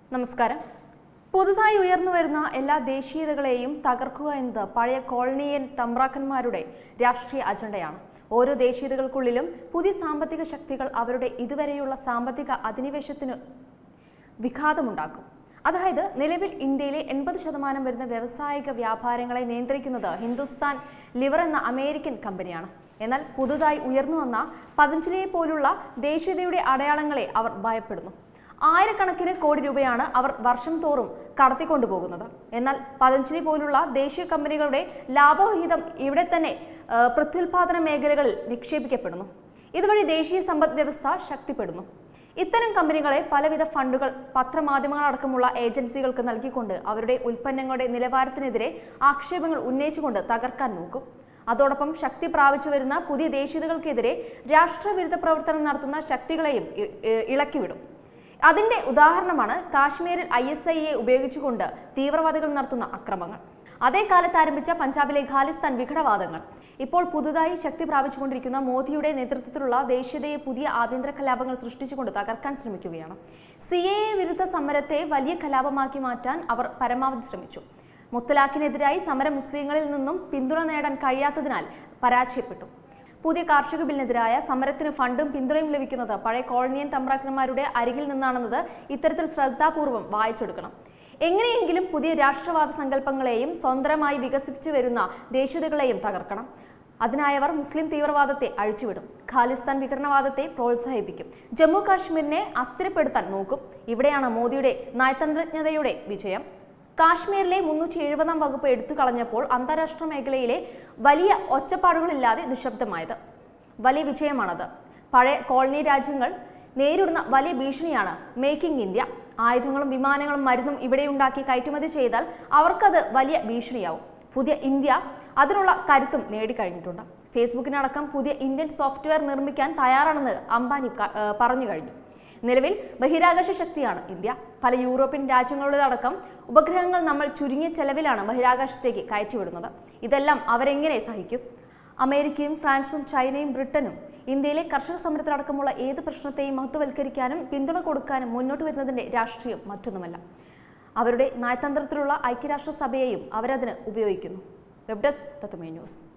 നമസ്കാരം. പുതുതായി ഉയർന്നു വരുന്ന എല്ലാ ദേശീയതകളെയും തകർക്കുക എന്നത് പഴയ കോളനിയൻ തമ്പ്രാക്കന്മാരുടെ രാഷ്ട്രീയ അജണ്ടയാണ്. ഓരോ ദേശീയതകൾക്കുള്ളിലും പുതിയ സാമ്പത്തിക ശക്തികൾ അവരുടെ ഇതുവരെയുള്ള സാമ്പത്തിക അധിനിവേശത്തിന് വിഘാതമുണ്ടാക്കും. അതായത് നിലവിൽ ഇന്ത്യയിലെ 80% വരുന്ന വ്യാവസായിക വ്യാപാരങ്ങളെ നിയന്ത്രിക്കുന്നത് ഹിന്ദുസ്ഥാൻ ലിവർ എന്ന അമേരിക്കൻ കമ്പനിയാണ്. എന്നാൽ പുതുതായി ഉയർന്നു വന്ന പതഞ്ജലിയെ പോലുള്ള ദേശീയതയുടെ അടയാളങ്ങളെ അവർ ഭയപ്പെടുന്നു. ആയിരക്കണക്കിന് കോടി രൂപയാണ് അവർ വർഷം തോറും കടത്തിക്കൊണ്ടുപോകുന്നത്. എന്നാൽ പതഞ്ജലി പോലുള്ള ദേശീയ കമ്പനികളുടെ ലാഭവിഹിതം ഇവിടെ തന്നെ പ്രത്യുൽപാദന മേഖലകളിൽ നിക്ഷേപിക്കപ്പെടുന്നു. ഇതുവഴി ദേശീയ സമ്പദ് വ്യവസ്ഥ ശക്തിപ്പെടുന്നു. ഇത്തരം കമ്പനികളെ പലവിധ ഫണ്ടുകൾ, പത്രമാധ്യമങ്ങളടക്കമുള്ള ഏജൻസികൾക്ക് നൽകിക്കൊണ്ട് അവരുടെ ഉൽപ്പന്നങ്ങളുടെ നിലവാരത്തിനെതിരെ ആക്ഷേപങ്ങൾ ഉന്നയിച്ചുകൊണ്ട് തകർക്കാൻ നോക്കും. അതോടൊപ്പം ശക്തി പ്രാപിച്ചു വരുന്ന പുതിയ ദേശീയതകൾക്കെതിരെ രാഷ്ട്രവിരുദ്ധ പ്രവർത്തനം നടത്തുന്ന ശക്തികളെയും ഇളക്കിവിടും. അതിന്റെ ഉദാഹരണമാണ് കാശ്മീരിൽ ISIയെ ഉപയോഗിച്ചുകൊണ്ട് തീവ്രവാദികൾ നടത്തുന്ന അക്രമങ്ങൾ. അതേ കാലത്ത് ആരംഭിച്ച പഞ്ചാബിലെ ഖാലിസ്ഥാൻ വിഘടവാദങ്ങൾ. ഇപ്പോൾ പുതുതായി ശക്തി പ്രാപിച്ചുകൊണ്ടിരിക്കുന്ന മോദിയുടെ നേതൃത്വത്തിലുള്ള ദേശീയതയെ പുതിയ ആഭ്യന്തര കലാപങ്ങൾ സൃഷ്ടിച്ചുകൊണ്ട് തകർക്കാൻ ശ്രമിക്കുകയാണ്. CAA വിരുദ്ധ സമരത്തെ വലിയ കലാപമാക്കി മാറ്റാൻ അവർ പരമാവധി ശ്രമിച്ചു. മുത്തലാഖിനെതിരായി സമരം മുസ്ലിങ്ങളിൽ നിന്നും പിന്തുണ നേടാൻ കഴിയാത്തതിനാൽ പരാജയപ്പെട്ടു. പുതിയ കാർഷിക ബില്ലിനെതിരായ സമരത്തിന് ഫണ്ടും പിന്തുണയും ലഭിക്കുന്നത് പഴയ കോളനിയൻ തമ്പ്രാക്കന്മാരുടെ അരികിൽ നിന്നാണെന്നത് ഇത്തരത്തിൽ ശ്രദ്ധാപൂർവം വായിച്ചെടുക്കണം. എങ്ങനെയെങ്കിലും പുതിയ രാഷ്ട്രവാദ സങ്കല്പങ്ങളെയും സ്വതന്ത്രമായി വികസിപ്പിച്ചു വരുന്ന ദേശീയതകളെയും തകർക്കണം. അതിനായവർ മുസ്ലിം തീവ്രവാദത്തെ അഴിച്ചുവിടും, ഖാലിസ്ഥാൻ വിഘടനവാദത്തെ പ്രോത്സാഹിപ്പിക്കും, ജമ്മു കാശ്മീരിനെ അസ്ഥിരപ്പെടുത്താൻ നോക്കും. ഇവിടെയാണ് മോദിയുടെ നയതന്ത്രജ്ഞതയുടെ വിജയം. കാശ്മീരിലെ 370 വകുപ്പ് എടുത്തു കളഞ്ഞപ്പോൾ അന്താരാഷ്ട്ര മേഖലയിലെ വലിയ ഒച്ചപ്പാടുകളില്ലാതെ നിശബ്ദമായത് വലിയ വിജയമാണത്. പഴയ കോളനി രാജ്യങ്ങൾ നേരിടുന്ന വലിയ ഭീഷണിയാണ് മേക്കിംഗ് ഇന്ത്യ. ആയുധങ്ങളും വിമാനങ്ങളും മരുന്നും ഇവിടെ ഉണ്ടാക്കി കയറ്റുമതി ചെയ്താൽ അവർക്കത് വലിയ ഭീഷണിയാവും. പുതിയ ഇന്ത്യ അതിനുള്ള കരുത്തും നേടിക്കഴിഞ്ഞിട്ടുണ്ട്. ഫേസ്ബുക്കിനടക്കം പുതിയ ഇന്ത്യൻ സോഫ്റ്റ്വെയർ നിർമ്മിക്കാൻ തയ്യാറാണെന്ന് അംബാനി പറഞ്ഞു കഴിഞ്ഞു. നിലവിൽ ബഹിരാകാശ ശക്തിയാണ് ഇന്ത്യ. പല യൂറോപ്യൻ രാജ്യങ്ങളുടേതടക്കം ഉപഗ്രഹങ്ങൾ നമ്മൾ ചുരുങ്ങിയ ചെലവിലാണ് ബഹിരാകാശത്തേക്ക് കയറ്റിവിടുന്നത്. ഇതെല്ലാം അവരെങ്ങനെ സഹിക്കും? അമേരിക്കയും ഫ്രാൻസും ചൈനയും ബ്രിട്ടനും ഇന്ത്യയിലെ കർഷക സമരത്തിലടക്കമുള്ള ഏത് പ്രശ്നത്തെയും മഹത്വവൽക്കരിക്കാനും പിന്തുണ കൊടുക്കാനും മുന്നോട്ട് വരുന്നതിൻ്റെ രാഷ്ട്രീയം മറ്റൊന്നുമല്ല. അവരുടെ നയതന്ത്രത്തിലുള്ള ഐക്യരാഷ്ട്രസഭയെയും അവരതിന് ഉപയോഗിക്കുന്നു. Web desk Tatwamayi news.